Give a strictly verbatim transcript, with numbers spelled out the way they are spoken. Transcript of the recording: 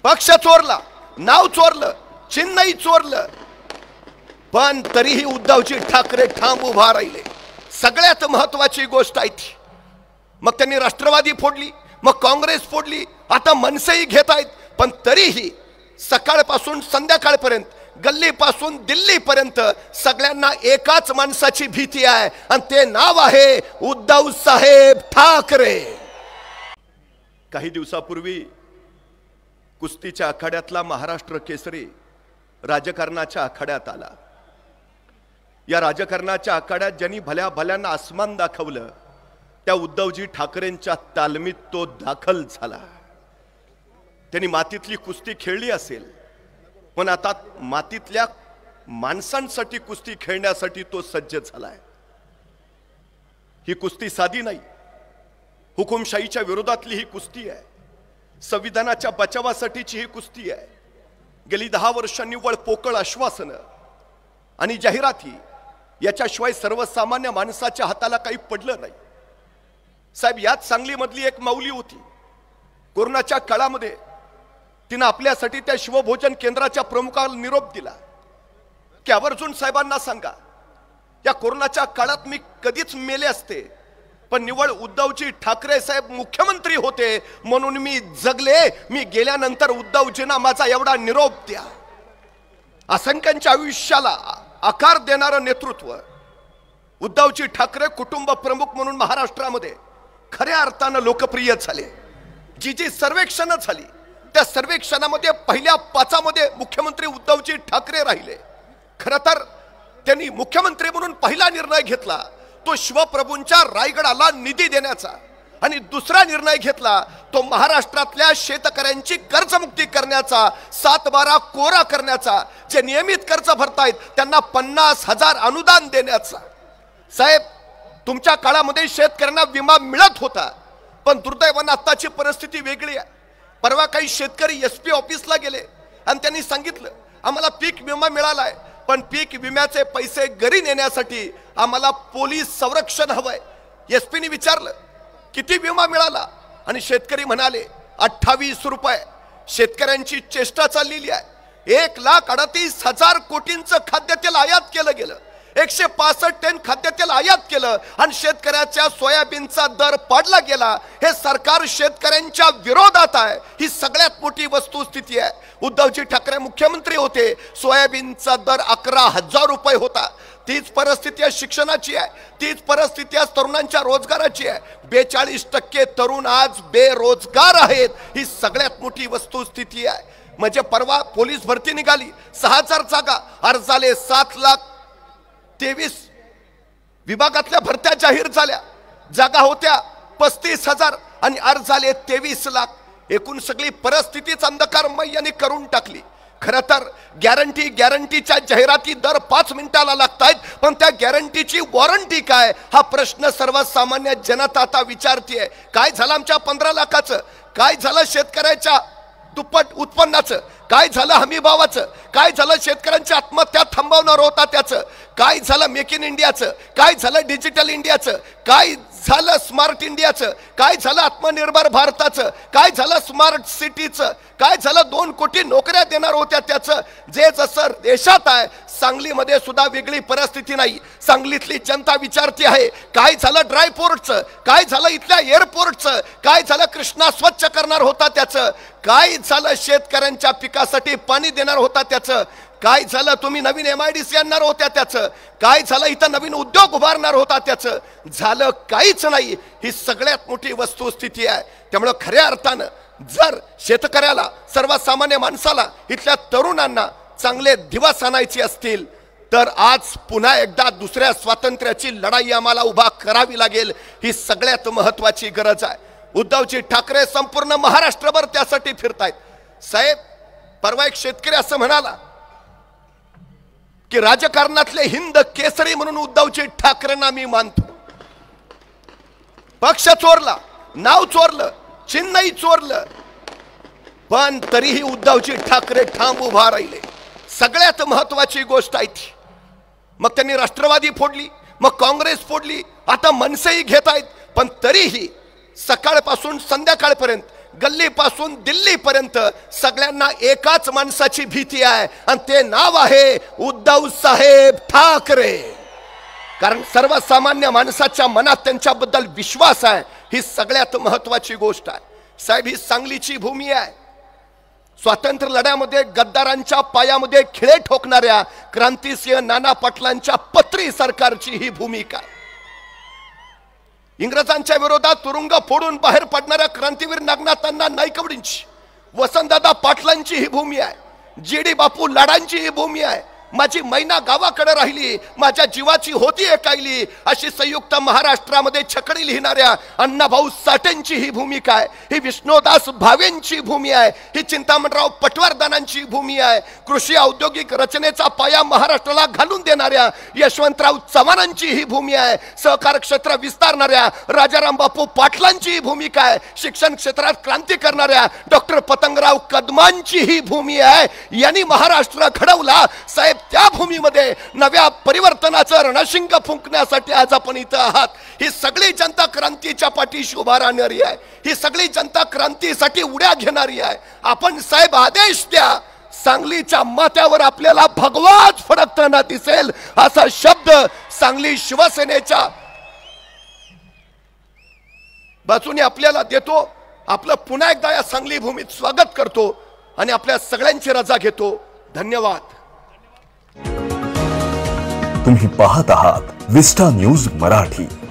पक्ष चोरला, नाव चोरलं, चिन्हही चोरलं, पण तरीही उद्धवजी ठाकरे ठाम उभा राहिले. सगळ्यात महत्वाची गोष्ट आहे ती. मग त्यांनी राष्ट्रवादी फोडली, मग काँग्रेस फोडली, आता मनसेही घेत आहेत, पण तरीही सकाळपासून संध्याकाळपर्यंत, गल्लीपासून दिल्लीपर्यंत सगळ्यांना एकाच माणसाची भीती आहे, आणि ते नाव आहे उद्धव साहेब ठाकरे. काही दिवसापूर्वी कुस्तीच्या आखाड्यातला महाराष्ट्र केसरी राजकारणाच्या आखाड्यात आला. या राजकारणाच्या आखाड्यात ज्यांनी भल्या भल्यांना आसमान दाखवलं, त्या उद्धवजी ठाकरेंच्या तालमीत तो दाखल झाला. त्यांनी मातीतली कुस्ती खेळली असेल, पण आता मातीतल्या माणसांसाठी कुस्ती खेळण्यासाठी तो सज्ज झालाय. ही कुस्ती साधी नाही. हुकुमशाहीच्या विरोधातली ही कुस्ती आहे. संविधानाच्या बचावासाठीची ही कुस्ती आहे. गेली दहा वर्षांनी वळ पोकळ आश्वासनं आणि जाहिराती याच्याशिवाय सर्वसामान्य माणसाच्या हाताला काही पडलं नाही. साहेब, यात सांगलीमधली एक माऊली होती. कोरोनाच्या काळामध्ये तिने आपल्यासाठी त्या शिवभोजन केंद्राच्या प्रमुखाला निरोप दिला की आवर्जून साहेबांना सांगा, या कोरोनाच्या काळात मी कधीच मेले असते, पण निवळ उद्धवजी ठाकरे साहेब मुख्यमंत्री होते म्हणून मी जगले. मी गेल्यानंतर उद्धवजींना माझा एवढा निरोप द्या. असंख्यांच्या आयुष्याला आकार देणारं नेतृत्व उद्धवजी ठाकरे कुटुंब प्रमुख म्हणून महाराष्ट्रामध्ये खऱ्या अर्थानं लोकप्रिय झाले. जी जी सर्वेक्षणं झाली त्या सर्वेक्षणामध्ये पहिल्या पाचामध्ये मुख्यमंत्री उद्धवजी ठाकरे राहिले. खरं तर त्यांनी मुख्यमंत्री म्हणून पहिला निर्णय घेतला तो शिवप्रभूंच्या रायगडाला निधी देण्याचा, आणि दुसरा निर्णय घेतला तो महाराष्ट्रातल्या शेतकऱ्यांची कर्जमुक्ती करण्याचा, सात बारा कोरा करण्याचा. जे नियमित कर्ज भरतायत त्यांना पन्नास हजार अनुदान देण्याचा. साहेब, तुमच्या काळामध्ये शेतकऱ्यांना विमा मिळत होता, पण दुर्दैवानं आत्ताची परिस्थिती वेगळी आहे. परवा काही शेतकरी एस पी ऑफिसला गेले आणि त्यांनी सांगितलं आम्हाला पीक विमा मिळालाय, पण पीक विम्याचे पैसे घरी नेण्यासाठी आम्हाला पोलीस संरक्षण हवंय. एस पीने विचारलं किती विमा मिळाला, आणि शेतकरी म्हणाले अठ्ठावीस रुपये. शेतकऱ्यांची चेष्टा चाललेली आहे. एक लाख अडतीस हजार कोटींचं खाद्यतेल आयात केलं गेलं, एकशे पासष्ट टन खाद्यतेल आयात केलं, आणि शेतकऱ्याच्या सोयाबीनचा दर पाडला गेला. हे सरकार शेतकऱ्यांच्या विरोधात आहे. ही सगळ्यात मोठी वस्तुस्थिती आहे. उद्धवजी ठाकरे मुख्यमंत्री होते, सोयाबीनचा दर अकरा हजार रुपये होता. तीच परिस्थिती शिक्षणाची आहे, तीच परिस्थिती आज तरुणांच्या रोजगाराची आहे. बेचाळीस टक्के तरुण आज बेरोजगार आहेत. ही सगळ्यात मोठी वस्तुस्थिती आहे. म्हणजे परवा पोलीस भरती निघाली, सहा हजार जागा, अर्जाले सात लाख तेवीस विभागातल्या भरत्या जाहीर झाल्या. जागा होत्या पस्तीस हजार आणि अर्ज झाले तेवीस लाख. एकूण सगळी परिस्थितीच अंधकारमय करून टाकली. खरं तर गॅरंटी गॅरंटीच्या जाहिराती दर पाच मिनिटाला लागतायत, पण त्या गॅरंटीची वॉरंटी काय हा प्रश्न सर्वसामान्य जनता आता विचारतीये. काय झालं आमच्या पंधरा लाखाचं, काय झालं शेतकऱ्याच्या दुप्पट उत्पन्नाचं, काय झालं हमी भावाचं, काय झालं शेतकऱ्यांची आत्महत्या थांबवणार होता त्याचं, काय झालं मेक इन इंडियाचं, काय झालं डिजिटल इंडियाचं, काय झालं स्मार्ट इंडियाचं, काय झालं आत्मनिर्भर भारताचं, काय झालं स्मार्ट सिटीचं, काय झालं दोन कोटी नोकऱ्या देणार होत्या त्याचं. जे जसं देशात आहे सांगलीमध्ये सुद्धा वेगळी परिस्थिती नाही. सांगलीतली जनता विचारती आहे काय झालं ड्रायपोर्टचं, काय झालं इथल्या एअरपोर्टचं, काय झालं कृष्णा स्वच्छ करणार होता त्याचं, काय झालं शेतकऱ्यांच्या पिकासाठी पाणी देणार होता त्याचं, काय झालं तुम्ही नवीन एम आय डी सी आणणार होत्या त्याचं, काय झालं इथं नवीन उद्योग उभारणार होता त्याचं. झालं काहीच नाही. ही सगळ्यात मोठी वस्तुस्थिती आहे. त्यामुळे खऱ्या अर्थानं जर शेतकऱ्याला, सर्वसामान्य माणसाला, इथल्या तरुणांना चांगले दिवस आणायचे असतील तर आज पुन्हा एकदा दुसऱ्या स्वातंत्र्याची लढाई आम्हाला उभा करावी लागेल. ही सगळ्यात महत्वाची गरज आहे. उद्धवजी ठाकरे संपूर्ण महाराष्ट्रभर त्यासाठी फिरतायत. साहेब, परवा एक शेतकरी असं म्हणाला की राजकारणातले हिंद केसरी म्हणून उद्धवजी ठाकरेंना मी मानतो. पक्ष चोरला, नाव चोरलं, चिन्हही चोरलं, पण तरीही उद्धवजी ठाकरे ठाम उभा राहिले. सगळ्यात महत्वाची गोष्ट आहे ती. मग त्यांनी राष्ट्रवादी फोडली, मग काँग्रेस फोडली, आता मनसेही घेत आहेत, पण तरीही सकाळपासून संध्याकाळपर्यंत, गल्लीपासून दिल्लीपर्यंत सगळ्यांना एकाच माणसाची भीती आहे आणि ते नाव आहे उद्धव साहेब ठाकरे. कारण सर्वसामान्य माणसाच्या मनात त्यांच्याबद्दल विश्वास आहे, ही सगळ्यात महत्वाची गोष्ट आहे. साहेब, ही सांगलीची भूमी आहे. स्वातंत्र्य लढ्यामध्ये गद्दारांच्या पायामध्ये खिळे ठोकणाऱ्या क्रांतिसिंह नाना पाटलांच्या पत्री सरकारची ही भूमिका आहे. इंग्रजांच्या विरोधात तुरुंग फोडून बाहेर पडणाऱ्या क्रांतीवीर नागनाथांना नाईकवडींची, वसंतदादा पाटलांची ही भूमी आहे. जी डी बापू लाडांची ही भूमी आहे. माझी मैना गावाकडे राहिली, माझ्या जीवाची होती एकाईली, अशी संयुक्त महाराष्ट्रामध्ये छकडी लिहिणाऱ्या अण्णाभाऊ साठेंची ही भूमिका आहे. ही विष्णुदास भावेंची भूमी आहे. ही चिंतामणराव पटवर्धनांची भूमी आहे. कृषी औद्योगिक रचनेचा पाया महाराष्ट्राला घालून देणाऱ्या यशवंतराव चव्हाणांची ही भूमी आहे. सहकार क्षेत्र विस्तारणाऱ्या राजाराम बापू पाटलांची ही भूमिका आहे. शिक्षण क्षेत्रात क्रांती करणाऱ्या डॉक्टर पतंगराव कदमांची ही भूमी आहे. यांनी महाराष्ट्र घडवला. साहेब, त्या भूमीमध्ये नव्या परिवर्तनाचं रणशिंग फुंकण्यासाठी आज आपण इथं आहात. ही सगळी जनता क्रांतीच्या पाठीशी उभा राहणारी आहे. ही सगळी जनता क्रांतीसाठी उड्या घेणारी आहे. आपण साहेब आदेश द्या, सांगलीच्या माथ्यावर आपल्याला भगवाच फडकताना दिसेल असा शब्द सांगली शिवसेनेच्या बाजूने आपल्याला देतो. आपलं पुन्हा एकदा या सांगली भूमीत स्वागत करतो आणि आपल्या सगळ्यांची रजा घेतो. धन्यवाद. तुम्ही पाहत आहात विस्टा न्यूज मराठी.